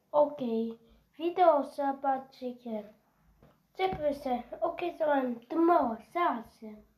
Okej, video zobaczycie. Czekaj się, okej, to mam dmo, zaraz.